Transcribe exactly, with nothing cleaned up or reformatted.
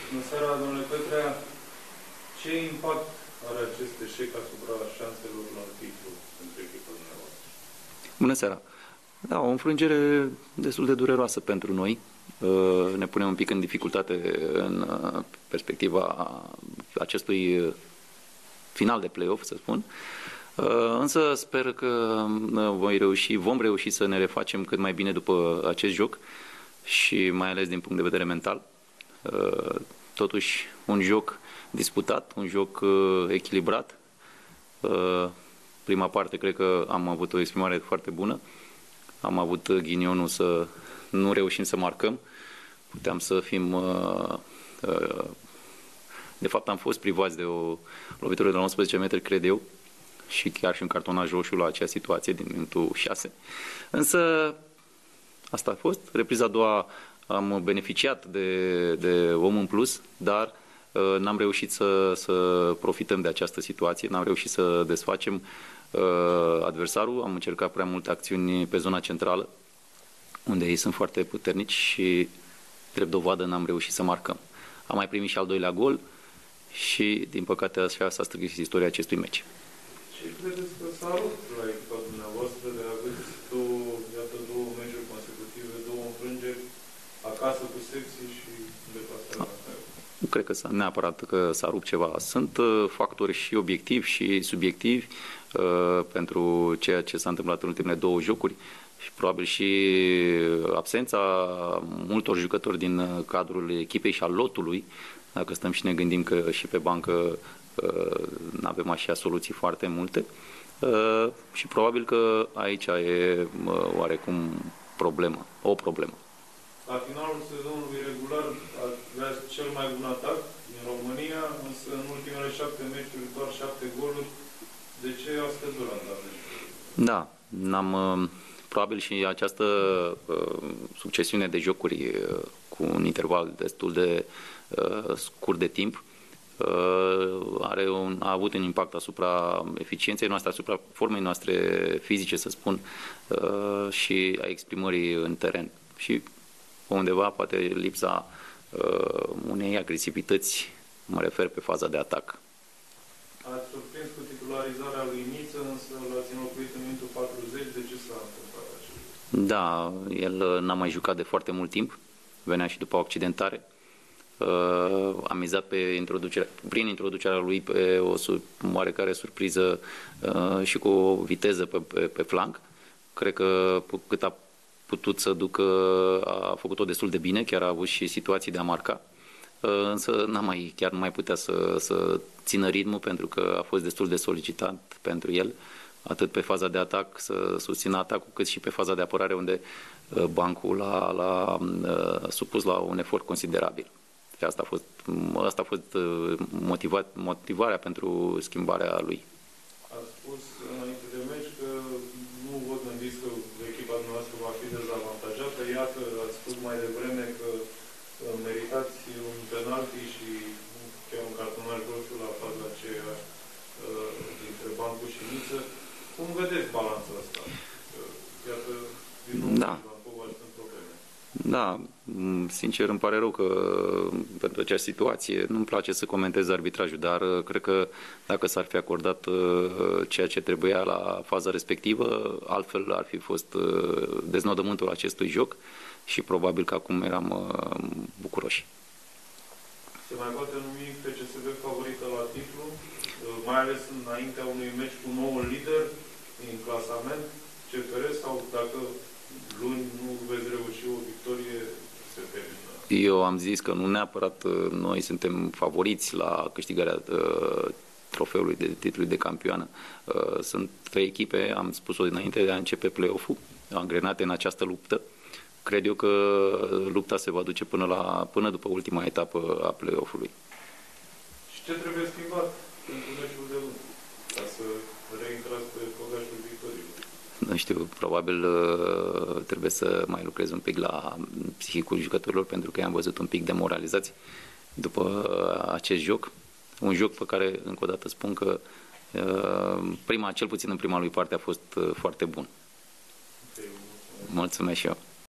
Bună seara, domnule Petrea. Ce impact are acest eșec asupra șanselor la titlu pentru echipa dumneavoastră? Bună seara. Da, o înfrângere destul de dureroasă pentru noi. Ne punem un pic în dificultate în perspectiva acestui final de play-off, să spun. Însă sper că voi reuși, vom reuși să ne refacem cât mai bine după acest joc și mai ales din punct de vedere mental. Totuși, un joc disputat, un joc echilibrat. Prima parte cred că am avut o exprimare foarte bună. Am avut ghinionul să nu reușim să marcăm. Puteam să fim... De fapt am fost privați de o lovitură de la unsprezece metri, cred eu, și chiar și un cartonaj roșu la acea situație din minutul șase. Însă asta a fost. Repriza a doua am beneficiat de, de om în plus, dar uh, n-am reușit să, să profităm de această situație, n-am reușit să desfacem uh, adversarul. Am încercat prea multe acțiuni pe zona centrală, unde ei sunt foarte puternici și, drept dovadă, n-am reușit să marcăm. Am mai primit și al doilea gol și, din păcate, așa s-a stricat istoria acestui meci. Ce credeți că s-a rupt la echipa dumneavoastră de a aveți două, iată, două meciuri consecutive, două înfrângeri, acasă cu secții și în deplasare? Nu cred că s-a, neapărat că s-a rupt ceva. Sunt uh, factori și obiectivi și subiectivi uh, pentru ceea ce s-a întâmplat în ultimele două jocuri și probabil și absența multor jucători din cadrul echipei și al lotului. Dacă stăm și ne gândim că și pe bancă nu avem așa soluții foarte multe și probabil că aici e oarecum problemă, o problemă. La finalul sezonului regular avea cel mai bun atac din România, însă în ultimele șapte meciuri doar șapte goluri. De ce a scăzut randamentul? Da, n-am, probabil și această succesiune de jocuri cu un interval destul de scurt de timp are un, a avut un impact asupra eficienței noastre, asupra formei noastre fizice, să spun, și a exprimării în teren. Și undeva poate lipsa unei agresivități, mă refer pe faza de atac. Ați surprins cu titularizarea lui Niță, însă l-ați înlocuit în minutul patruzeci. De ce s-a întâmplat așa? Da, el n-a mai jucat de foarte mult timp, venea și după o accidentare. Uh, am mizat pe introducerea, prin introducerea lui pe o sur, oarecare surpriză uh, și cu o viteză pe, pe, pe flanc. Cred că cât a putut să ducă a făcut-o destul de bine, chiar a avut și situații de a marca. Uh, însă n-a mai, chiar nu mai putea să, să țină ritmul pentru că a fost destul de solicitat pentru el, atât pe faza de atac, să susțină atacul, cât și pe faza de apărare, unde uh, bancul l-a, l-a uh, supus la un efort considerabil. Și asta a fost, asta a fost motivat, motivarea pentru schimbarea lui. Ați spus înainte de meci că nu vă gândiți că echipa noastră va fi dezavantajată. Iată, ați spus mai devreme că meritați un penalti și chiar un cartonaj roșu la faza aceea dintre Bancu și Niță. Cum vedeți balanța asta? Iată, din nou, da. Bancova sunt probleme. Da, sincer îmi pare rău că pentru această situație nu-mi place să comentez arbitrajul, dar cred că dacă s-ar fi acordat ceea ce trebuia la faza respectivă, altfel ar fi fost deznodământul acestui joc și probabil că acum eram bucuroși. Se mai poate numi F C S B favorită la titlu, mai ales înaintea unui meci cu noul lider în clasament, C F R, sau dacă luni nu veți reuși o victorie, se termină? Eu am zis că nu neapărat noi suntem favoriți la câștigarea uh, trofeului de titlului de campioană. Uh, sunt trei echipe, am spus-o dinainte de a începe play-off-ul, angrenate în această luptă. Cred eu că lupta se va duce până, la, până după ultima etapă a play-off-ului. Și ce trebuie schimbat pentru meciul de luni, ca să reintrați pe făgașul victoriei? Nu știu, probabil trebuie să mai lucrez un pic la psihicul jucătorilor, pentru că i-am văzut un pic demoralizați după acest joc. Un joc pe care, încă o dată, spun că prima, cel puțin în prima lui parte a fost foarte bun. Mulțumesc și eu.